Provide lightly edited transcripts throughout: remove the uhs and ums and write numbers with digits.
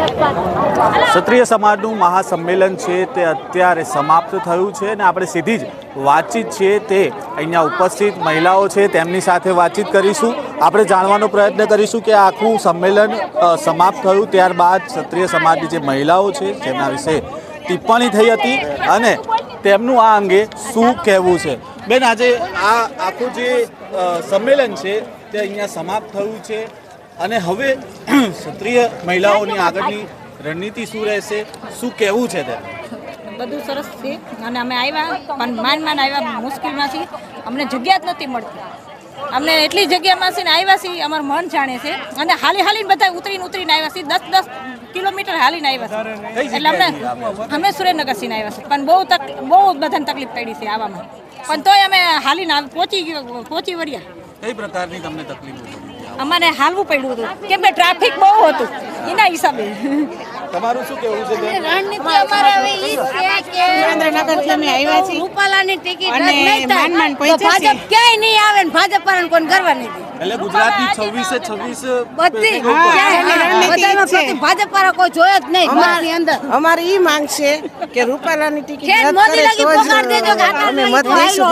ક્ષત્રિય સમાજનું મહાસંમેલન છે તે અત્યારે સમાપ્ત થયું છે અને આપણે સીધી જ વાતચીત છે તે અહીંયા ઉપસ્થિત મહિલાઓ છે તેમની સાથે વાતચીત કરીશું। આપણે જાણવાનો પ્રયત્ન કરીશું કે આખું સંમેલન સમાપ્ત થયું ત્યારબાદ ક્ષત્રિય સમાજની જે મહિલાઓ છે જેના વિશે ટિપ્પણી થઈ હતી અને તેમનું આ અંગે શું કહેવું છે। બેન, આજે આ આખું જે સંમેલન છે તે અહીંયા સમાપ્ત થયું છે અને હવે ક્ષત્રિય મહિલાઓની આગળની રણનીતિ શું રહેશે, શું કહેવું છે તે? બધું સરસ છે અને અમે આવ્યા પણ માન આવ્યા, મુશ્કેલમાં છીએ, અમને જગ્યા જ નથી મળતી। અમને એટલી જગ્યામાં છે ને આવ્યા છીએ, અમારું મન જાણે છે અને હાલીને બધા ઉતરીને આવ્યા છીએ, 10 કિલોમીટર હાલીને આવ્યા છે। એટલે અમે સુરેન્દ્રનગરથી આવ્યા છે પણ બહુ બધાને તકલીફ પડી છે આવવામાં, પણ તોય અમે હાલીને પહોંચી વળ્યા। કઈ પ્રકારની તમને તકલીફ? અમારે હાલવું પડ્યું હતું કેમ કે ટ્રાફિક બહુ હતું એના હિસાબે। તમારું શું કહેવું છે? રણનીતિ અમારે હવે ઈ છે કે સુરેન્દ્રનગરથી અમે આવ્યા છીએ, રૂપાલાની ટિકિટ રદ નહીં થાય તો ભાજપ ક્યાંય નહીં આવે ને ભાજપ પર કોણ કરવા નહીં દે। એટલે ગુજરાતની 26 બધી રણનીતિ છે, ભાજપ પર કોઈ જોયો જ નહીં બધી અંદર। અમારી ઈ માંગ છે કે રૂપાલાની ટિકિટ ખેર રદ મોદી કરે લગી તો પગાર દેજો કે અમે મત દઈશું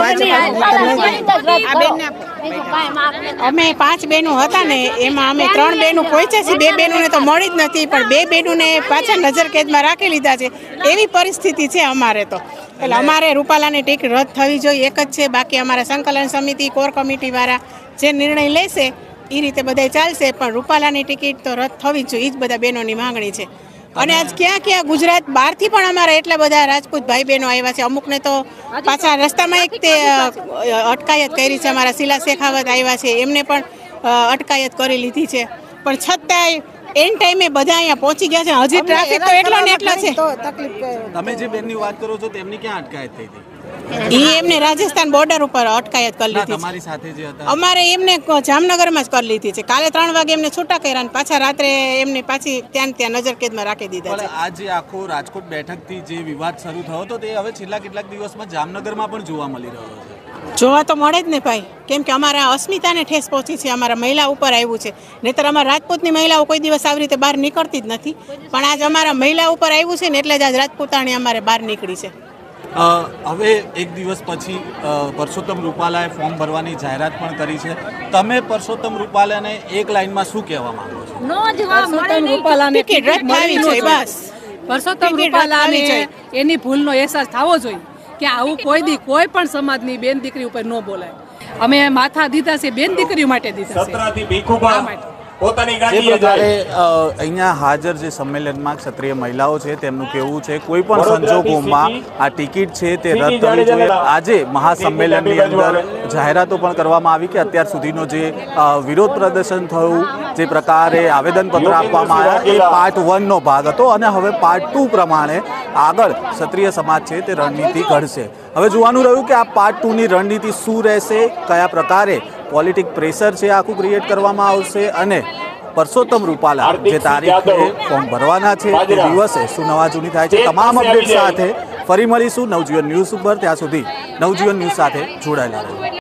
ભાજપ। અમે 5 બહેનો હતા ને એમાં અમે 3 બહેનો પહોંચ્યા છીએ, 2 બહેનોને તો મળી જ નથી, પણ 2 બહેનોને પાછા નજરકેદમાં રાખી લીધા છે એવી પરિસ્થિતિ છે અમારે તો। એટલે અમારે રૂપાલાની ટિકિટ રદ થવી જોઈએ, એક જ છે। બાકી અમારા સંકલન સમિતિ કોર કમિટીવાળા જે નિર્ણય લેશે એ રીતે બધા ચાલશે, પણ રૂપાલાની ટિકિટ તો રદ થવી જ જોઈએ, એ જ બધા બહેનોની માંગણી છે। અને આજ ક્યાં ગુજરાત બહારથી પણ અમારા એટલા બધા રાજપૂત ભાઈ બહેનો આવ્યા છે, અમુકને તો પાછા રસ્તામાં એક તે અટકાયત કરી છે, અમારા શીલા શેખાવત આવ્યા છે એમને પણ અટકાયત કરી લીધી છે, પણ છતાંય એન ટાઈમે બધા અહીંયા પહોંચી ગયા છે। હજી ટ્રાફિક તો એટલો ને એટલો છે। તમે જે બેનની વાત કરો છો તેમની ક્યાં અટકાયત થઈ હતી? એમને રાજસ્થાન બોર્ડર ઉપર અટકાયત કરી લીધી તમારી સાથે જે હતા અમારે એમને જામનગરમાં જ કરી લીધી છે। કાલે 3 વાગે એમને છૂટા કર્યા અને પાછા રાત્રે એમને પાછી ત્યાં નજરકેદમાં રાખી દીધા છે। આજે આખો રાજકોટ બેઠકથી જે વિવાદ શરૂ થયો હતો તે હવે છેલ્લા કેટલાક દિવસમાં જામનગરમાં પણ જોવા મળી રહ્યો છે। જોવા તો મળે જ ને ભાઈ, કેમ કે અમારા અસ્મિતાને ઠેસ પહોંચી છે, અમારા મહિલા ઉપર આવ્યું છે, નહીંતર અમારા રાજપૂતની મહિલાઓ કોઈ દિવસ આવી રીતે બહાર નીકળતી જ નથી, પણ આજ અમારા મહિલા ઉપર આવ્યું છે ને એટલે જ આજ રાજપૂતાણી અમારે બહાર નીકળી છે। હવે એક દિવસ પછી પરસોત્તમ રૂપાલાએ ફોર્મ ભરવાની જાહેરાત પણ કરી છે, તમે પરસોત્તમ રૂપાલાને એક લાઈનમાં શું કહેવા માંગો છો? ટિકિટ રદ થવી જોઈએ બસ। પરસોત્તમ રૂપાલાને એની ભૂલનો અહેસાસ થવો જોઈએ કે આવું કોઈ પણ સમાજની બેન દીકરી ઉપર ન બોલાય। અમે માથા દીધા છે બેન દીકરીઓ માટે દીધા છે। જે પ્રકારે અહીંયા હાજર જે સંમેલનમાં ક્ષત્રિય મહિલાઓ છે તેમનું કહેવું છે કોઈ પણ સંજોગોમાં આ ટિકિટ છે તે રદ થવી જોઈએ। આજે મહાસંમેલનની અંદર જાહેરાતો પણ કરવામાં આવી કે અત્યાર સુધીનો જે વિરોધ પ્રદર્શન થયું, જે પ્રકારે આવેદનપત્ર આપવામાં આવ્યા એ પાર્ટ 1નો ભાગ હતો અને હવે પાર્ટ 2 પ્રમાણે આગળ ક્ષત્રિય સમાજ છે તે રણનીતિ ઘડશે। હવે જોવાનું રહ્યું કે આ પાર્ટ 2ની રણનીતિ શું રહેશે, કયા પ્રકારે પોલિટિક પ્રેશર છે આખું ક્રિએટ કરવામાં આવશે અને પરસોત્તમ રૂપાલા જે તારીખે ફોર્મ ભરવાના છે તે દિવસે શું નવા જૂની થાય છે, તમામ અપડેટ સાથે ફરી મળીશું નવજીવન ન્યૂઝ ઉપર। ત્યાં સુધી નવજીવન ન્યૂઝ સાથે જોડાયેલા રહો।